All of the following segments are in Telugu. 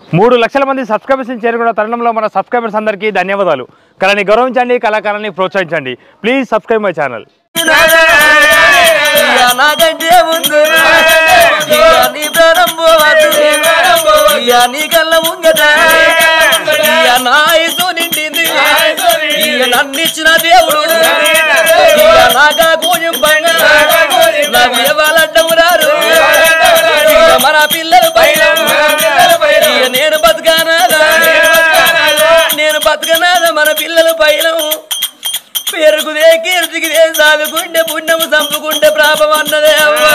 3 లక్షల మంది సబ్స్క్రైబర్స్ చేరుకున్న తరుణంలో మన సబ్స్క్రైబర్స్ అందరికీ ధన్యవాదాలు. కళని గౌరవించండి, కళాకారాన్ని ప్రోత్సహించండి. Please subscribe my channel. నన్నిచ్చిన దేవుడు నాగా గోయం పైన వాళ్ళడ్డము రారు మన పిల్లలు పైన నేను బతకనాదా మన పిల్లలు పైన పెరుగుదే కీర్తికిదే సాగుకుంటే పుణ్యము చంపుకుంటే ప్రాపం అన్నదే అవ్వా.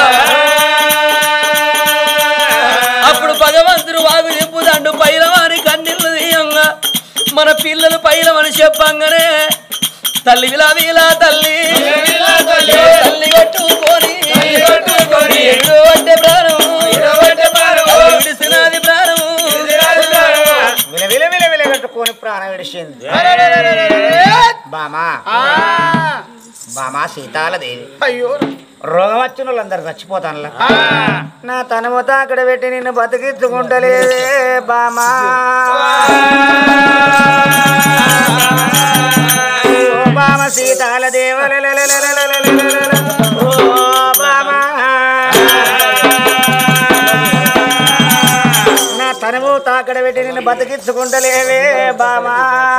అప్పుడు భగవంతుడు వాగు నింపుదండు పైలవాని కన్నీళ్ళు తీయంగా మన పిల్లలు పైలమని చెప్పంగానే తల్లి విలా తల్లి తల్లి కొట్టుకొని అంటే ప్రాణం విడిసినది ప్రాణము కట్టుకొని ప్రాణం విడిచింది. బామా సీతాలదేవి అయ్యో రోగం వచ్చిన వాళ్ళందరూ చచ్చిపోతానులా నా తనమత అక్కడ పెట్టి నిన్ను బతికించుకుంటలేదే బామా. బామ సీతాలదేవ నా తనము తాకడ పెట్టి నిన్ను బతికించుకుంటలేవే బామా.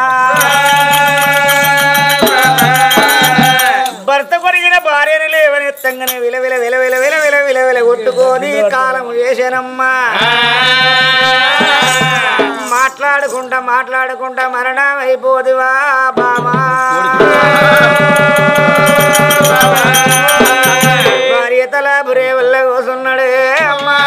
భర్త కొరిగిన భార్యను లేవనెత్తంగానే విల కొట్టుకొని కాలము చేశానమ్మా. మాట్లాడుకుంటా మరణం అయిపోదివా బామా. భార్య తల బురే వల్ల కూసున్నాడే అమ్మా.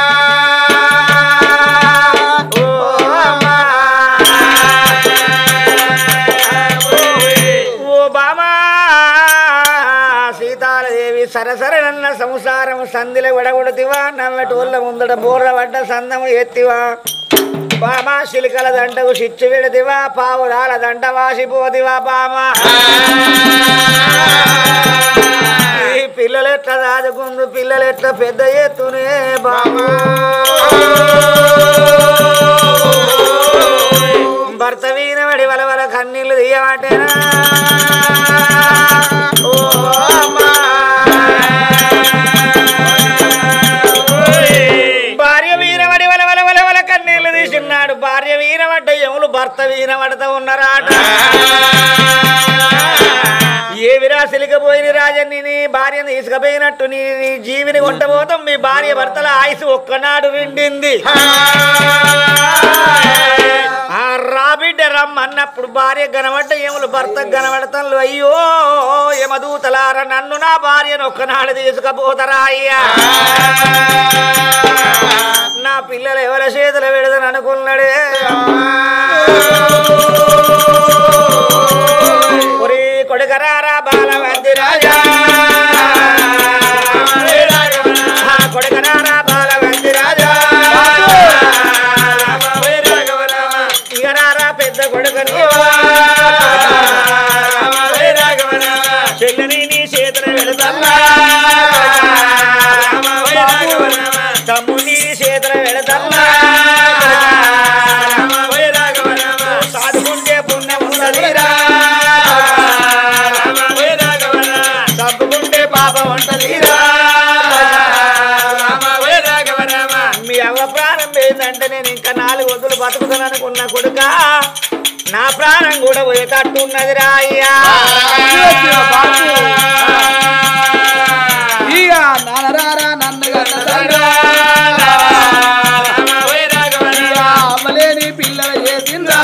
సరసరనన్న సంసారము సంధిలో విడగొడతివా నవ్వటోళ్ళ ముందట బోర్ర పడ్డ సందము ఎత్తివా. బామా శిలికల దంటకు శిచ్చు విడతివా పావురాల దంట వాసిపోతివా బామా. ఈ పిల్లలు ఎట్లా దాదుకుందు పిల్లలు ఎట్లా పెద్ద ఎత్తునే బామా. భర్త వీనబడి వలవల కన్నీళ్ళు తీయమాటేనా ఓ అమ్మా. భార్య వీరవడి వలవల కన్నీళ్లు తీసిన్నాడు. భార్య వీరవడ్డ ఎములు భర్త వీరవడతా ఉన్నారాట. ఏ విరాశలికపోయిన రాజన్ని నీ భార్యను తీసుకుపోయినట్టు నీ జీవిని కొట్టబోతాం. మీ భార్య భర్తల ఆయుసు ఒక్కనాడు నిండింది. ఆ రాబిడ్డ రమ్మన్నప్పుడు భార్య కనబడ్డ ఎములు భర్త కనబడతాను. అయ్యో యమదూతలారా నన్ను నా భార్యను ఒక్కనాడు తీసుకుపోతారా అయ్యా. నా పిల్లలు ఎవరి చేతులు పెడదని అనుకున్నాడే. ఒరే కొడుకరారా బాలవంతి రాజా కొడుకరారా బాలవంతి రాజా ఇగరారా పెద్ద కొడుకని చెల్లని నీ చేతులు పెడతన్నా తమ్ముని చేతులు పెడతన్నా సాదుకుంటే పుణ్యం ఉంటదిరా తప్పుకుంటే పాపం ఉంటదిరా. మీ అవ్వ ప్రాణం పోయిందంటే నేను ఇంకా 4 రోజులు బతుకుతాను అనుకున్న కొడుక నా ప్రాణం కూడా పోయేటట్టు ఉన్నదిరా అయ్యా. ఇక నానరారా నన్నగా అమ్మలేని పిల్లల చేసిందా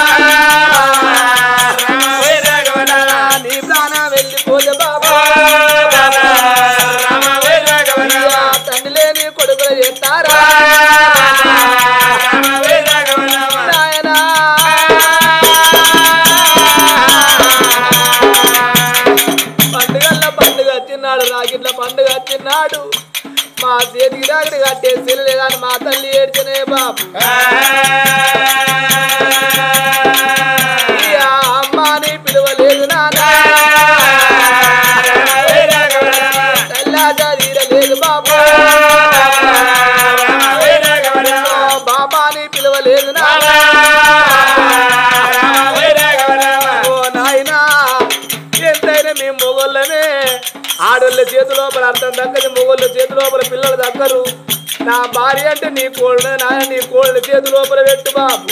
నీ ప్రాణం వెళ్ళిపోతే బాబా. తండ్రి లేని కొడుకులు చేస్తారా నాయనా. పండుగ వచ్చినాడు రాగిట్ల పండుగ వచ్చినాడు. మా ఓ నాయనా ఎంతైనా మేము మొగోళ్ళమే ఆడోళ్ళ చేతి లోపల అర్థం దక్కది మొగోళ్ళ చేతి లోపల పిల్లలు దక్కరు నా భార్య అంటే నీ కోళ్ళ నాయన నీ కోళ్ళ చేతి లోపల పెట్టు బాబు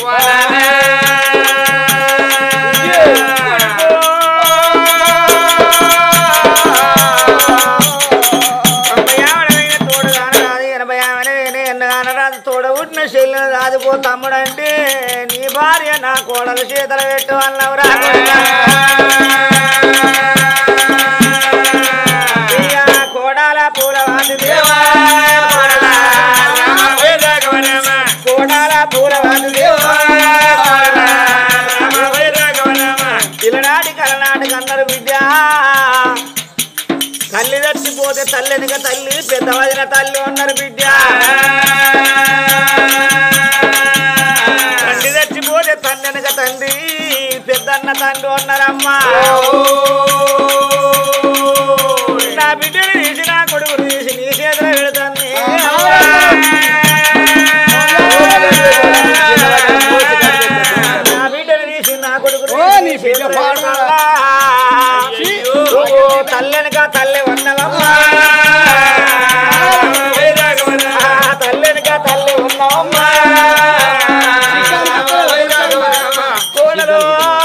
తోడ ఉట్టిన చెల్లెలు రాదుపో తమ్ముడంటే నీ భార్య నా కోడల చేతలు పెట్టు అన్నవరా కోడాల పూల వాది దేవా కోడాల పూల వాది దేవా ఇలనాటి కలనాటికి అన్నారు బిడ్డ తల్లి చచ్చిపోతే తల్లెనిక తల్లి పెద్ద వదిన తల్లి అన్నారు బిడ్డ తండ్రి చచ్చిపోతే తండ్రినక తండ్రి పెద్దన్న తండ్రి అన్నారమ్మా నా బిడ్డని తీసి నా కొడుకుని తీసి నీ చేతులు పెడతాను నా బిడ్డని తీసి నా కొడుకుని తల్లెనక తల్లి ఉన్నవమ్మా తల్లెనక తల్లి ఉన్నవమ్మా కోడలో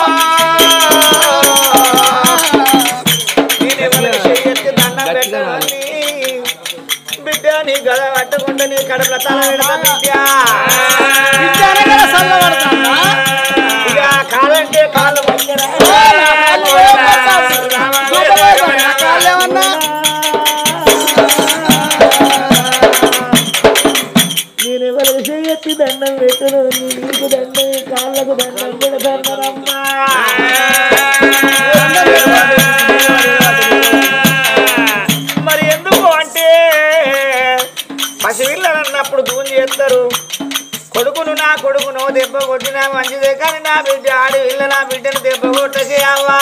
దండం పెట్టాలని బిడ్డ నీ గద పట్టకుండా నీ కడుపుల తల పెడతా బిడ్డ ఇక కాలంటే కాళ్ళు నేనెవరికి చెయ్యెత్తి దండం పెట్టను నీకు దండం కాళ్ళకు దండం పెడతానమ్మా మరి ఎందుకు అంటే పసిపిల్లలు అన్నప్పుడు దూని చేస్తారు కొడుకును నా కొడుకును దెబ్బ కొట్టినా మంచిదే కానీ నా బిడ్డ ఆడి ఇళ్ళ నా బిడ్డను దెబ్బ కొట్టచేయవ్వా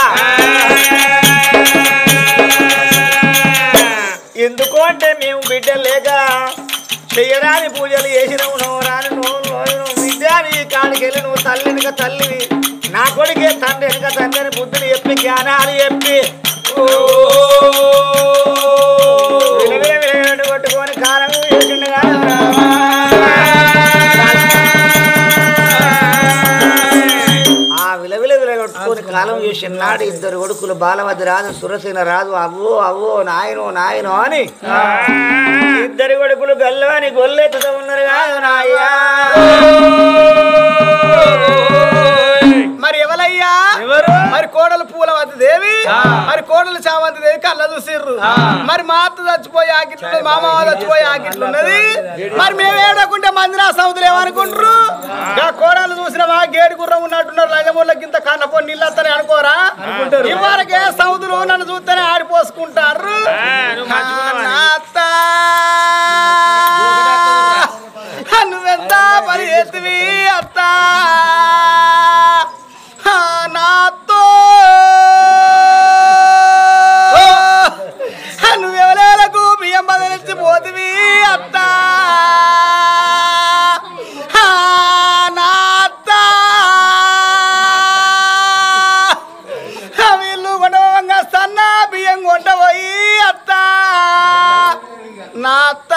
ఎందుకు అంటే మేము బిడ్డ లేక చెయ్యరాని పూజలు చేసినవు నువ్వు రాని నువ్వు బిడ్డ నీ కాడికి వెళ్ళి నువ్వు తల్లినిక తల్లివి నా కొడుకే తండ్రి వెనుక తండ్రిని బుద్ధులు చెప్పి జ్ఞానాలు చెప్పి కొట్టుకొని కాలం వేసిండుగా ఆ విలవిల విలగొట్టుకొని కాలం చేసిన నాడు ఇద్దరు కొడుకులు బాలవద్ది రాజు సురసేన రాజు అవ్వో అవ్వో నాయనో నాయనో అని ఇద్దరు కొడుకులు గల్లవని గొల్లెత్తుతూ ఉన్నారు కాదు నాయ్యా మరి ఎవరయ్యా మరి కోడలు పూలవతి దేవి మరి కోడలు చామంతి దేవి కళ్ళ చూసిర్రు మరి మా అత్త చచ్చిపోయి ఆకిట్లున్నది మా మామ చచ్చిపోయి ఆకిట్లున్నది మరి మేము ఏడకుంటే మందిరా సముద్రం ఏమనుకుంటారు కోడలు చూసిన మా గేడు గుర్రం ఉన్నట్టున్నారు లజమూర్లకి ఇంత కన్నపో నీళ్ళత్తని అనుకోరా ఇవరకే సముద్రం నన్ను చూస్తేనే ఆడిపోసుకుంటారు నువ్వెంత పని చేతివి అత్త నాతో నువ్వెవరేలకు బియ్యం బదిలించి పోతివి అత్త నాత్త వీళ్ళు కొనవంగా సన్న బియ్యం కొంటపోయి అత్త నాత్త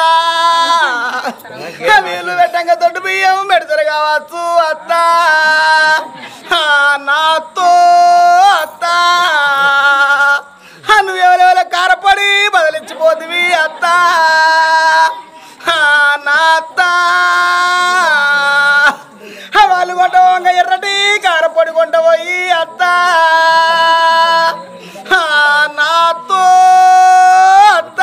వీళ్ళు పెట్టంగా తొట్టు బియ్యం పెడతారు కావచ్చు అత్త నాతో అత్త నువ్వెవరెవరో కారపడి బదిలించిపోతివి అత్త నాత్త వాళ్ళు కొంటవంగా ఎర్రటి కారపొడి కొంటపోయి అత్త నాతో అత్త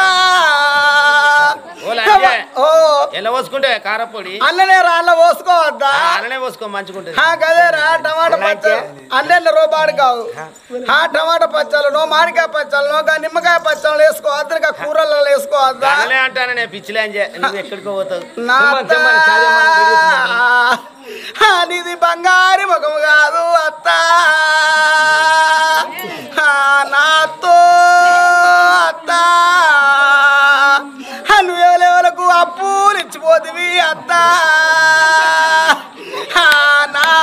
ఎలా పోసుకుంటే కారపొడి అల్లనే రాళ్ళ పోసుకోవద్దా అలానే పోసుకో మంచుకుంటుంది కదేరా టమాటా పచ్చళ్ళు అల్లెళ్ళ రూపాడు కావు టమాటా పచ్చళ్ళు మామిడికాయ పచ్చళ్ళు నిమ్మకాయ పచ్చళ్ళు వేసుకోవద్దు కూరల్లో వేసుకోవద్దా అంటాను నేను పిచ్చిలే నువ్వు ఎక్కడికో పోతావు నీది బంగారు ముఖము కాదు అత్త నాతో అత్త నువ్వెవరెవరకు అప్పులు ఇచ్చిపోతివి అత్త నా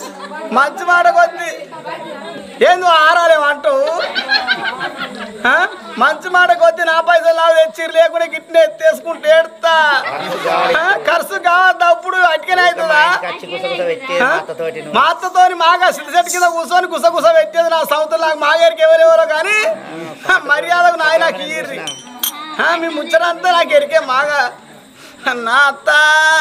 మంచి మాట కొద్ది ఏందో ఆరాలేమంటావు మంచి మాట కొద్ది నా పైసలు లావు తెచ్చిరు లేకుండా గిట్నే ఎత్తేసుకుంటే ఏడుతా ఖర్చు కావద్దా అప్పుడు అటుకనే అవుతుందా మా అత్తతో మాగా సిద్ధి కింద కూర్చొని గుసగుస పెట్టేది నా సౌతులు నాకు మాగారికి ఎవరెవరో కానీ మర్యాదకు నాయనకి ఇయ్యి మీ ముచ్చరంతా నాకు ఎరికే మాగా నా అత్త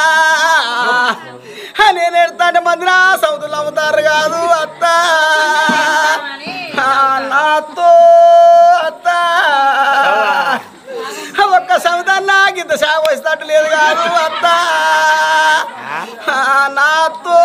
నేను ఎడతా అంటే మంది నా సౌతులు అమ్ముతారు కాదు అత్త నాతో అత్త ఒక్క సముదాన్ని నాకు ఇంత శాఖ వస్తట్టు లేదు కాదు అత్త నాతో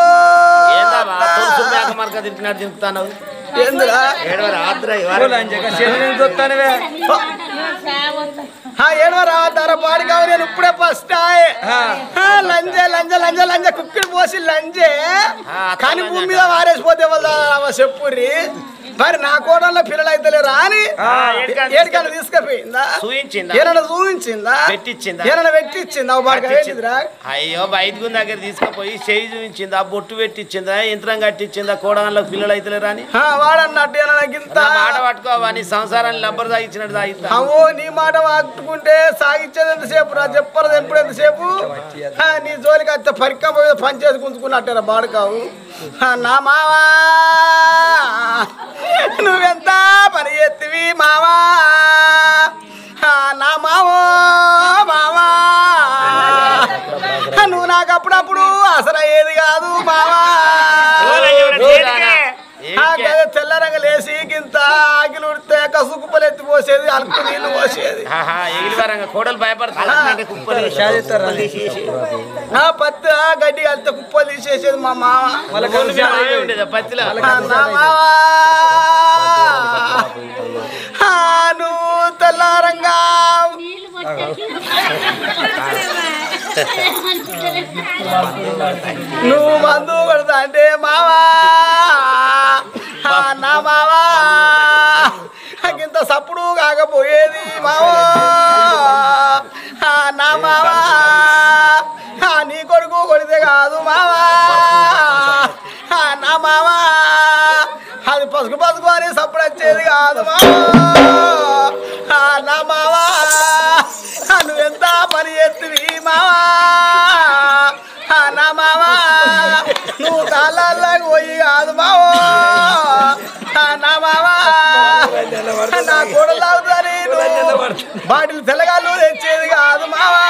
ఏడవరా ధర పాడు కావు నేను ఇప్పుడే ఫస్ట్ లంజే లంజ లంజ లంజ కుక్కిడి పోసి లంజే కానీ భూమి మీద వారేసిపోతే చెప్పుర్రి మరి నా కోడల్లో పిల్లలు అయితే లేరా అని ఏడికన్నా తీసుకుపోయిందా ఏమన్నా చూపించిందా ఏమన్నా పెట్టించిందా అయ్యో బయటకు దగ్గర తీసుకుపోయి చేయి చూపించిందా బొట్టు పెట్టించిందా యంత్రం కట్టించిందా కోడల్లో పిల్లలు అయితే లేరా అని వాడన్నట్టు ఏమన్నా మాట పట్టుకోవని సంసారాన్ని లబ్బర్ సాగించినట్టు సాగిస్తా అవో నీ మాట పట్టుకుంటే సాగించేది ఎంతసేపు రా చెప్పరు ఎప్పుడు ఎంతసేపు నీ జోలికి అయితే పరిక్క పోయి పని చేసి గుంజుకున్నట్టేరా బాడుకావు నా మావా నువ్వెంత పని చేతివి మావా నా మావో మావా నువ్వు నాకు అప్పుడప్పుడు అసలు అయ్యేది కాదు మావా తెల్లరంగ లేసి గింత ఆకిలు ఉడితే కసు కుప్పలు ఎత్తి పోసేది అలుపు నీళ్లు పోసేది కోడలు భయపడతా పత్తి గడ్డి కలితే కుప్పలు తీసేసేది మా మామ పత్తిలో నువ్వు తెల్లారంగా నువ్వు మందు కొడతా అంటే మావా నా మావా ఇంత సప్పుడు కాకపోయేది మావా నా మావా నీ కొడుకు కొడితే కాదు మావా నా మావా అది పసుకు పసుకు అని సప్పుడు వచ్చేది కాదు మావా నా మావా నువ్వెంత పని చేతివి మావా నా మావా నువ్వు తాళ్ళకి పోయి కాదు మావా నా మావా నా కోడలు అవుతాని బాటిల్ తెల్లగాళ్ళు తెచ్చేది కాదు మావా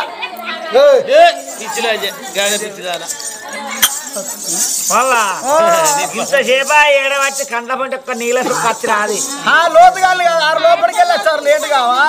ఇంతసేపా ఏడబట్టి కండ్ల పంట ఒక్క నీళ్ళ ఖర్చు రాదు లోతుగాళ్ళు కాదు ఆరు లోపలికి వెళ్ళొచ్చారు లేట్ కావా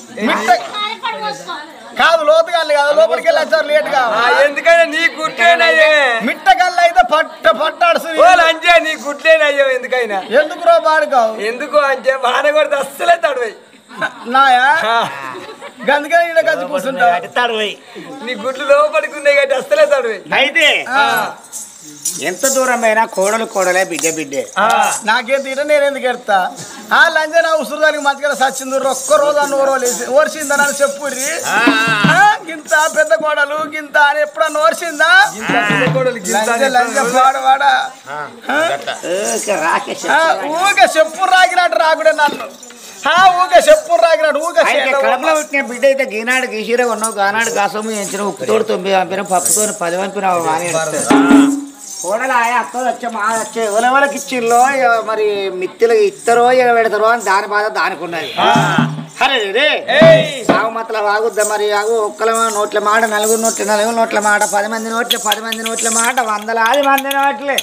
కాదు లోతుగాళ్ళు కాదు లోపలికి వెళ్ళొచ్చారు లేట్ కావా ఎందుకైనా నీ గుట్లేనయ్యే మిట్టగల్లు అయితే పట్టాడు అంజే నీ గుట్లేనయ్యో ఎందుకైనా ఎందుకు రో బాడు కావు ఎందుకు అంజే బాన కొడితే అస్సలే తడవై నాయా గందుకని ఇక్కడ కలిసి కూర్చుంటావు తడవై నీ గుడ్లు లోపడుకున్నాయి కాబట్టి అస్సలే తడవై అయితే ఎంత దూరమైనా కోడలు కోడలే బిడ్డ బిడ్డే నాకేం తీట నేను ఎందుకు ఎడతా లంజ నా ఉసురుదానికి మంచిగా సచ్చింది ఒక్క రోజు అన్న ఓర్చిందని చెప్పుర్రి గింత పెద్ద కోడలు గింత అని ఎప్పుడన్నా ఓర్చిందా లంజ పాడవాడా ఊకే చెప్పు రాగినట్టు రాకుడే నన్ను ఊకే చెప్పు రాగినట్టు ఊకే కడపలో పుట్టిన బిడ్డ అయితే గీనాడు గీసిరే ఉన్నావు గానాడు కాసము ఎంచిన ఉప్పుతోడు 9 పంపిన పప్పుతో 10 పంపినావు అని కోడలు ఆయా అత్త వచ్చే మా వచ్చే ఎవరెవరికి ఇచ్చిర్లో మరి మిత్తులు ఇస్తారో పెడతారో అని దాని బాధ దానికి ఉన్నది అరే రే సాగు మతల వాగుద్దా మరి ఆగు ఒక్కల నోట్ల మాట నలుగురు నోట్ల మాట 10 మంది నోట్ల మాట 100 మంది నోట్లే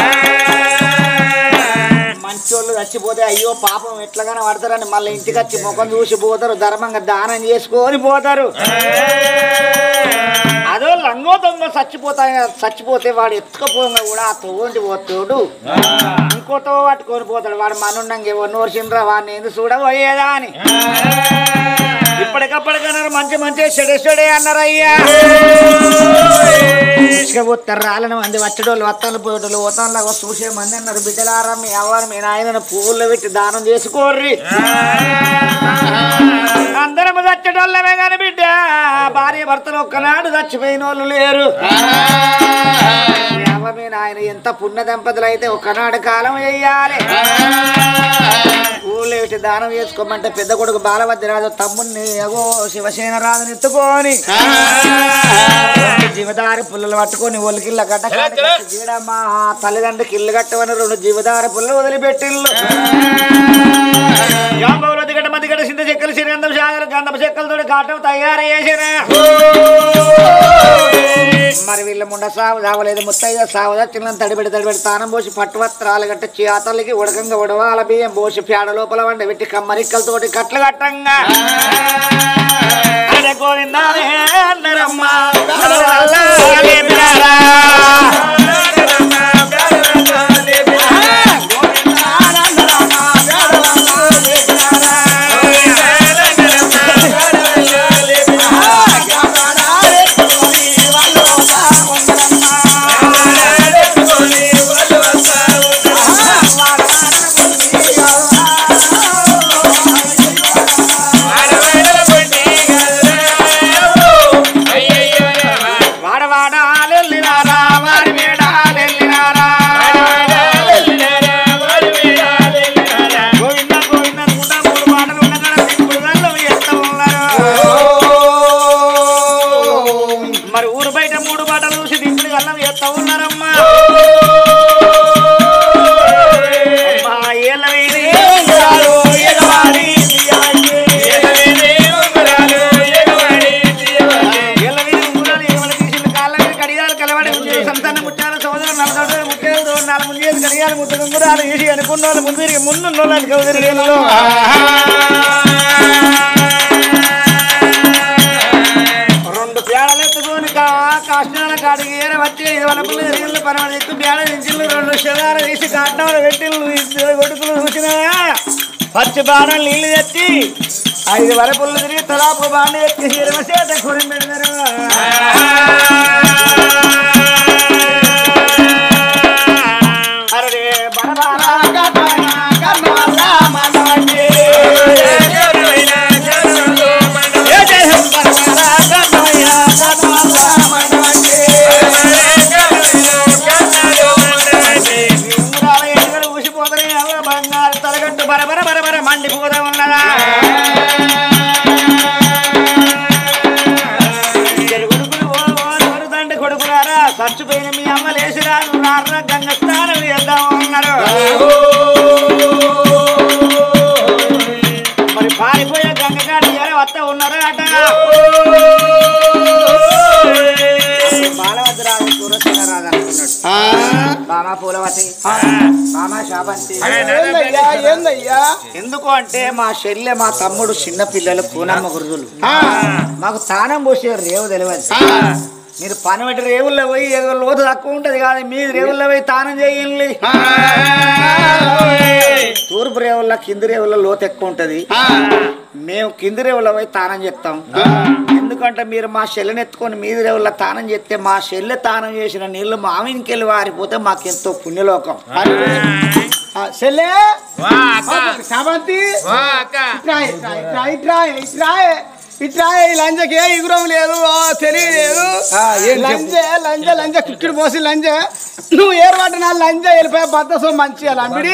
మంచోళ్ళు చచ్చిపోతే అయ్యో పాపం ఎట్లాగానే పడతారని మళ్ళీ ఇంటికి వచ్చి ముఖం చూసి పోతారు ధర్మంగా దానం చేసుకొని పోతారు అదో లంగో దొంగ చచ్చిపోతే వాడు ఎత్తుకపోగా కూడా ఆ తోంటి పోతాడు ఇంకోతో పట్టుకొని పోతాడు వాడు మనుండంగా ఎవరు నోర్చిండ్రా వాడిని ఎందుకు చూడబోయేదా అని ఇప్పటికప్పటికన్నారు మంచి చెడే అన్నారు అయ్యా పోతారు రాళ్ళని మంది వచ్చేటోళ్ళు వత్తాలు పోయేటోళ్ళు ఓతాన్లాగా చూసే మంది అన్నారు బిడ్డలారా మీ ఎవరు మీ నాయన పువ్వుల్లో పెట్టి దానం చేసుకోర్రి అందరం వచ్చేటోళ్ళమే కాని బిడ్డ భార్య భర్తలు ఒక్కనాడు చచ్చిపోయిన వాళ్ళు లేరు. మీ నాయన ఎంత పుణ్య దంపతులు అయితే ఒక్కనాడు కాలం వేయాలి. ఊళ్ళో పెట్టి దానం చేసుకోమంటే పెద్ద కొడుకు బాలభద్రరాజు తమ్ముడిని అగో శివసేన రాజుని ఎత్తుకొని జీవదారి పుల్లలు పట్టుకొని ఒలికిళ్ళ గడ్డ జీడమ్మా తల్లిదండ్రులకి ఇల్లు కట్టవని 2 జీవదారి పుల్లలు వదిలిపెట్టిళ్ళు. జాంబవులు దిగట మధ్యగడ సింధ చెక్కలు శ్రీగంధం సాగర గంధపు చెక్కలతో కాటం తయారు చేసిన మరి వీళ్ళ ముండ సాగు సావలేదు. ముత్తయ్య సాగుదా చిన్న తడిబెడి తానం పోసి పట్టు వస్త్రాలు గట్ట చేతలకి ఉడకంగా ఉడవాల బియ్యం పోసి పేడ లోపల వండ పెట్టి కమ్మరిక్కలతోటి కట్లు కట్టంగా గోవిందాలే అన్నరమ్మా అనుకున్న ముందు రెండు పేడలు ఎత్తుకొని కాష్టాల కాడికి ఏర వచ్చి 5 వనపులు ఎరిగిళ్ళు పరమలు ఎత్తు పేడ దించిళ్ళు 2 శదాలు తీసి కాటంలో పెట్టిళ్ళు 2 కొడుకులు చూసినా పచ్చి బాణం నీళ్లు తెచ్చి 5 వరపులు తిరిగి తలాపు బాండి ఎత్తి చేత కొరి పెడతారు. మండిపోదా ఉన్నదా కొడుకులు కొడుకులారా ఖర్చుపోయిన మీ అమ్మ లేచిరా నాన్న గంగ స్నానం చేద్దాము అన్నారు. మరి పారిపోయే గంగగాడి వత్త ఉన్నారా అట బాలభద్రరాజు సూరసేన రాజు అనుకున్నాడు. బామా పూలవతి బామా శాబంతి ఎందుకు అంటే మా చెల్లె మా తమ్ముడు చిన్న పిల్లలు కూనమ్మ గురుజులు మాకు తానం పోసే రేవు తెలియదు. మీరు పని బట్టి రేవుల్లో పోయి ఏదో లోతు తక్కువ ఉంటది కాదు మీరు రేవుల్లో పోయి తానం చేయండి. తూర్పు రేవుల్లో కింది రేవుల్లో లోతు ఎక్కువ ఉంటది. మేము కింది రేవుల్లో పోయి తానం చేస్తాం. ఎందుకంటే మీరు మా చెల్లెని ఎత్తుకొని మీది రేవుల్లో తానం చేస్తే మా చెల్లె తానం చేసిన నీళ్లు మా ఇంకెళ్ళి వారిపోతే మాకెంతో పుణ్యలోకం. చెల్లె శాబంతి ఇట్లా లంజకి ఏ ఎగురం లేదు తెలియలేదు. లంజ కుక్కిడి పోసి లంజ నువ్వు ఏర్పాటు నా లంజ వెళ్ళిపోయా బద్దసం మంచిగా లంబిడి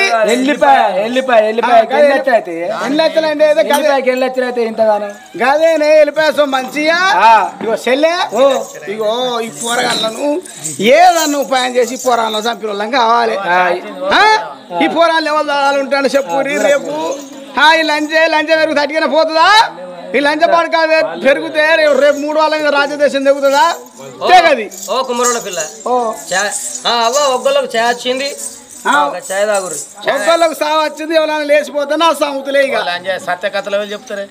గదేనే వెళ్ళిపోయా సో మంచిగా. ఇగో చెల్లె ఇగో ఈ పోరగాళ్ళను ఏదన్నా ఉపాయం చేసి పోరాలను చంపిన వాళ్ళం కావాలి. ఈ పోరాళ్ళు ఎవరు ఉంటాను చెప్పు రేపు ఈ లంజ పెరుగు తట్టిగా పోతుందా? ఈ లంచ పాడక పెరిగితే రేపు 3 వాళ్ళ మీద రాజదేశం తెగుతుందా? తెగది ఓ కుమ్మరోళ్ళ పిల్ల ఒగ్గోళ్ళకి చాయ్ వచ్చింది చాయ్ తాగురు ఒగ్గోళ్ళకి సాగు వచ్చింది ఎవరైనా లేచిపోతే నా సాగుతులే ఇక సత్య కథలు చెప్తారే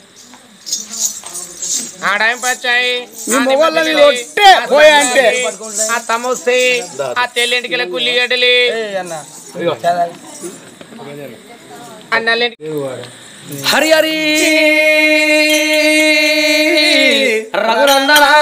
ఆ టైం పచ్చాయి మీ మొగోళ్ళని ఒట్టే పోయా అంటే ఆ తమొస్తే ఆ తెల్లింటికి కుల్లిగడ్డలి అన్నలేంటి హరి హరి రఘునందన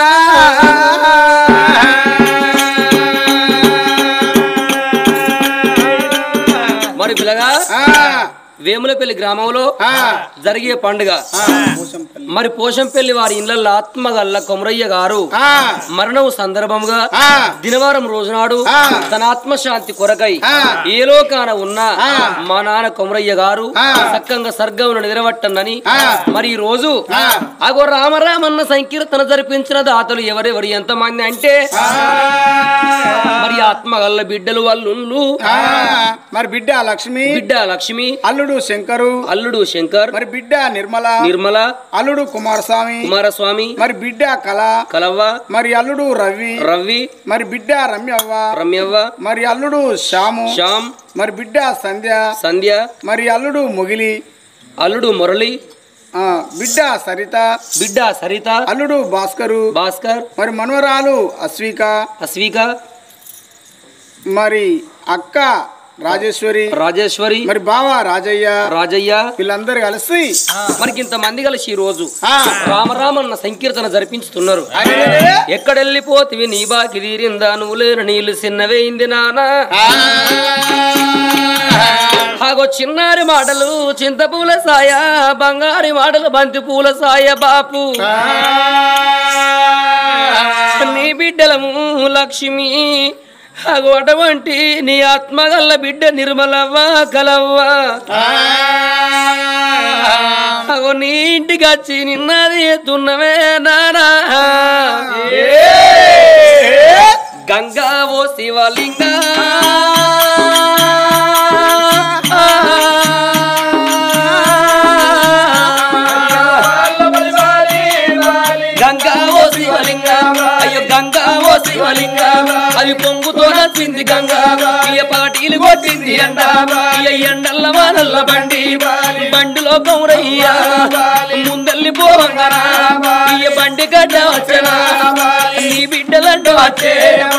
మరి పిల్లగా వేములపల్లి గ్రామంలో జరిగే పండుగ. మరి పోషంపల్లి వారి ఇళ్లలో ఆత్మగల్ల కొమరయ్య గారు మరణం సందర్భంగా దినవారం రోజునాడు తన ఆత్మశాంతి కొరకై ఏ లోకాన ఉన్న మా నాన్న కొమరయ్య గారు చక్కంగా సర్గమును నిలబట్టనని మరి ఈ రోజు అగో రామరామన్న సంకీర్తన జరిపించిన దాతలు ఎవరెవరు ఎంతమంది అంటే మరి ఆత్మగల్ల బిడ్డలు వాళ్ళు మరి బిడ్డ లక్ష్మి అల్లుడు శంకర్ మరి బిడ్డ నిర్మల అల్లుడు కుమారస్వామి మరి బిడ్డ కలవ్వ మరి అల్లుడు రవి మరి బిడ్డ రమ్యవ్వ మరి అల్లుడు శ్యామ్ మరి బిడ్డ సంధ్య మరి అల్లుడు మురళి బిడ్డ సరిత అల్లుడు భాస్కర్ మరి మనవరాలు అశ్విక మరి అక్క రాజేశ్వరి మరి బావ రాజయ్య వీళ్ళందరూ కలిసి మనకి ఇంతమంది కలిసి ఈ రోజు రామరామన్న సంకీర్తన జరిపించుతున్నారు. ఎక్కడెళ్ళిపోతివి నీ బాకి తీరిందా నువ్వు లేని నీళ్లు చిన్నవేయింది నానా ఆగో చిన్నారి మాటలు చింతపూల సాయ బంగారి మాటలు బంతి పూల సాయ బాపు నీ బిడ్డలము లక్ష్మి అగో అటువంటి నీ ఆత్మగల్ల బిడ్డ నిర్మలవ్వ కలవ్వ అగో నీ ఇంటికి వచ్చి నిన్నది ఎత్తున్నవే నానా గంగా ఓ శివలింగ అది పొంగుతో నచ్చింది గంగా ఇయ పాటీలు కొట్టింది ఎండ ఎండల్ల వానల్ల బండిలో కౌరయ్య ముందల్లి పోవంగనా ఇయ బండి గడ్డ వచ్చనా నీ బిడ్డలంట వచ్చే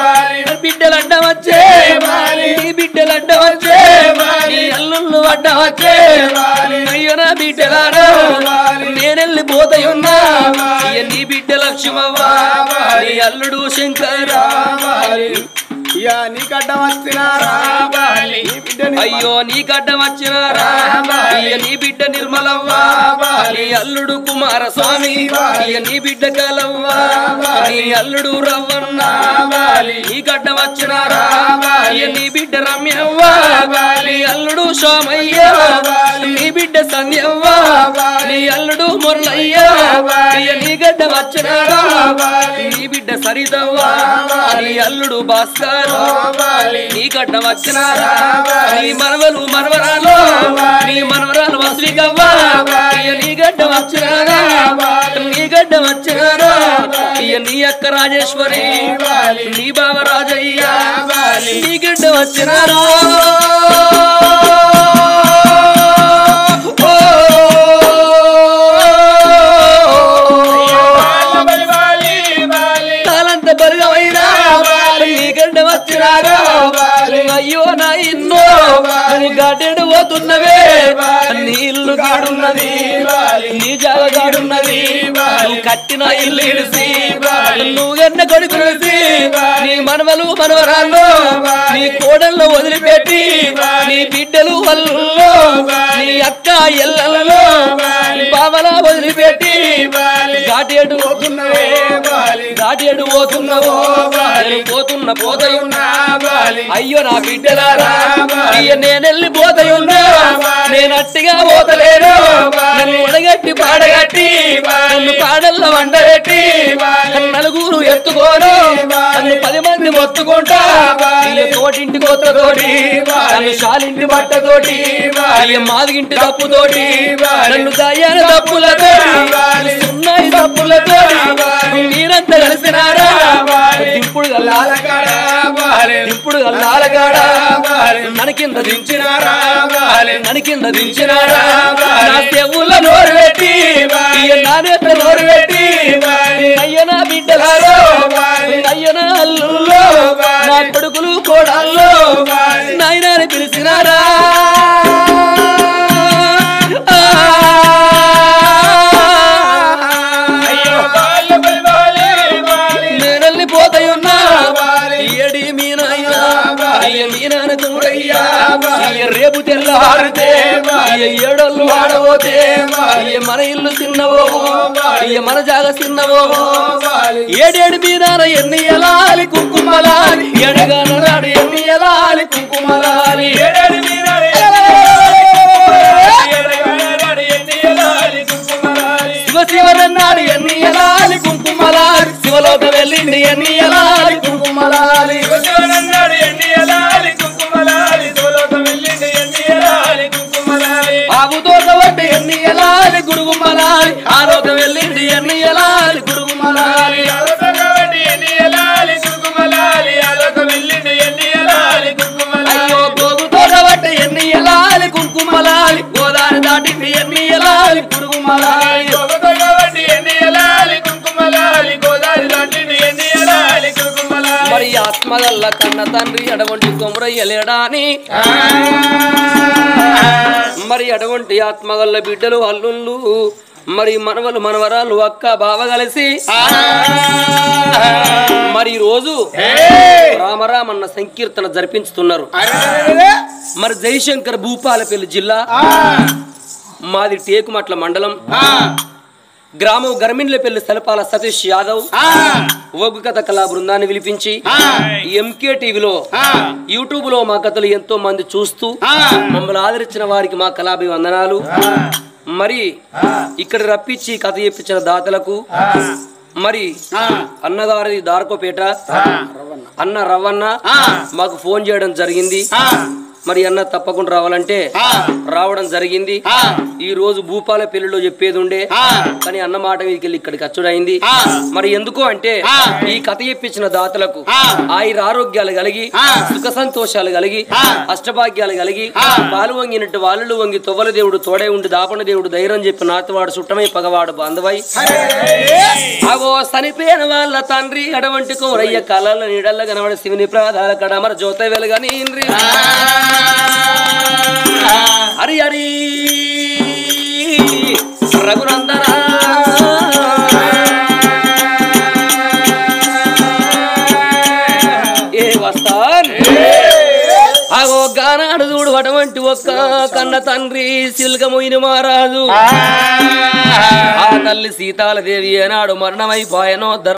నీ బిడ్డలంట వచ్చే నీ అల్లుళ్ళు అడ్డ వచ్చే అయ్యో నా బిడ్డలారా నేనెళ్ళిపోతాయున్నా ఇయ నీ బిడ్డ లక్ష్మవ్వ నీ అల్లుడు శంకర నీ గడ్డ వచ్చినారా అయ్యో నీ గడ్డ వచ్చినారా నీ బిడ్డ నిర్మలవ్వ నీ అల్లుడు కుమారస్వామి నీ బిడ్డ కలవ్వ నీ అల్లుడు రవ్వన్న నీ గడ్డ వచ్చినారా నీ బిడ్డ రమ్యవ్వ నీ అల్లుడు సోమయ్య నీ బిడ్డ సంధ్యవ్వ నీ అల్లుడు మురళయ్య నీ గడ్డ వచ్చినారా నీ బిడ్డ సరితవ్వ నీ అల్లుడు భాస్కర్ నీ గడ్డ వచ్చినారా నీ మనవలు మనవరాలు నీ మనవరాలు వస్వికవ్వ నీ గడ్డ వచ్చినారా నీ అక్క రాజేశ్వరి నీ బావ రాజయ్య నీ గడ్డ వచ్చినారా తాళంత బరుగమైనా నీ గడ్డ వచ్చినారా అయ్యో నా ఇన్నో గాడెడు పోతున్నవే నీ ఇల్లు గాడున్నది నీ జాగ గాడున్నది నువ్వు కట్టిన ఇల్లు ఇడిసి నువ్వు గన్న కొడుకు నీ మనవలు మనవరాళ్ళు నీ కోడల్లో వదిలిపెట్టి నీ బిడ్డలు వల్లుల్లో నీ అక్క ఎల్లల్లో బావల వదిలిపెట్టి గాటేడు పోతున్నావో పోతయున్నా అయ్యో నా బిడ్డలారా నేనెళ్ళి పోతయున్నా నేను అట్టిగా పోతలేను నన్ను ఉడగట్టి పాడగట్టి నన్ను పాడల్ల వండబెట్టి నలుగురు ఎత్తుకోను నన్ను 10 మంది మొత్తుకుంటా తోటింటి కొత్తతోటి నన్ను శాలింటి బట్టతోటి మాదిగింటి తప్పుతోటి నన్ను దయ్యాన తప్పులతోటి సున్నాయి తప్పులతోటి మీరంతా కలిసినారా దింపుడు గల్లాలగాడా నన్ను కింద దించినారా నా చెవుల నోరు పెట్టి నా నేత నోరు పెట్టి అయ్య నా బిడ్డలారో అయ్య నా అల్లుల్లో నా కొడుకులు కోడల్లో నాయనాన్ని పిలిచినారా నేనల్లి పోతాయున్నా ఏడి మీ నాన్న రేపు తెల్లారితే అయ్య ఏడోళ్ళు ఆడబోతే అయ్య మన ఇల్లు చిన్నవో అయ్య మన జాగ చిన్నవో ఏడేడు మీదాన ఎన్ని ఎలాలి కుంకుమలాలి ఏడుగా నాడు ఎన్ని ఎలాలి కుంకుమలాలి ఏడేడు మీదాన శివ శివరన్నాడు ఎన్ని ఎలాలి కుంకుమలాలి శివలోక వెళ్ళింది ఎన్ని ఎలాలి కుంకుమలాలి బాబుతో కాబట్టి ఎన్ని ఎలాలి గురుగుమలాలి ఆలోక వెళ్ళింది ఎన్ని ఎలాలి గురుగుమలాలి అయ్యో గోగుతో కాబట్టి ఎన్ని ఎలాలి కుంకుమలాలి గోదావరి దాటింది ఎన్ని ఎలాలి గురుగుమలాలి మరి ఆత్మగల్ల కన్న తండ్రి అటువంటి కొమరయ్యలేడాని మరి అటువంటి ఆత్మగల్ల బిడ్డలు అల్లుళ్ళు మరి మనవలు మనవరాలు అక్క బావ కలిసి మరి రోజు రామరామన్న సంకీర్తన జరిపించుతున్నారు. మరి జయశంకర్ భూపాలపల్లి జిల్లా, మాది టేకుమట్ల మండలం, గ్రామం గర్మిన్లపల్లి సలపాల సతీష్ యాదవ్ ఒగ్గు కథ కళా బృందాన్ని పిలిపించి ఎంకే టీవీలో యూట్యూబ్ లో మా కథలు ఎంతో మంది చూస్తూ మమ్మల్ని ఆదరించిన వారికి మా కళాభివందనాలు. మరి ఇక్కడ రప్పించి కథ చెప్పించిన దాతలకు, మరి అన్నగారి దారకోపేట అన్న రవ్వన్న మాకు ఫోన్ చేయడం జరిగింది. మరి అన్న తప్పకుండా రావాలంటే రావడం జరిగింది. ఈ రోజు భూపాల పెళ్లిలో చెప్పేది ఉండే కానీ అన్న మాట మీదకి వెళ్ళి ఇక్కడికి అచ్చుడైంది. మరి ఎందుకు అంటే ఈ కథ చెప్పించిన దాతలకు ఆయుర ఆరోగ్యాలు కలిగి సుఖ సంతోషాలు కలిగి అష్టభాగ్యాలు కలిగి పాలు వంగినట్టు వాళ్ళు వంగి తొవ్వల దేవుడు తోడే ఉండి దాపన దేవుడు ధైర్యం చెప్పి నాతవాడు చుట్టమై పగవాడు బాంధవై అగో చనిపోయిన వాళ్ళ తండ్రి అటువంటి కోరయ్య కళల నీడల్ల కనబడి శివుని ప్రాధాల కడమర జ్యోత వెలుగని హరి హరి రఘునందన ఏ వస్తాన్ అగో గానాడు చూడు అటువంటి ఒక్క కన్న తండ్రి సిల్కమోయిన మహారాజు ఆ తల్లి సీతాలదేవి ఏనాడు మరణమైపోయానో